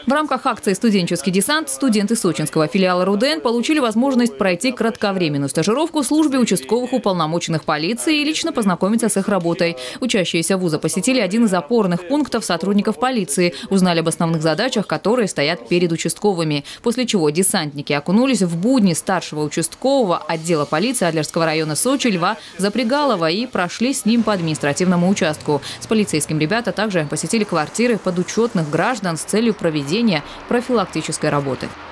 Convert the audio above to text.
В рамках акции «Студенческий десант» студенты сочинского филиала РУДН получили возможность пройти кратковременную стажировку в службе участковых уполномоченных полиции и лично познакомиться с их работой. Учащиеся вуза посетили один из опорных пунктов сотрудников полиции, узнали об основных задачах, которые стоят перед участковыми. После чего десантники окунулись в будни старшего участкового отдела полиции Адлерского района Сочи Льва Запрягалова и прошли с ним по административному участку. С полицейским ребята также посетили квартиры подучетных граждан с целью проведения профилактической работы.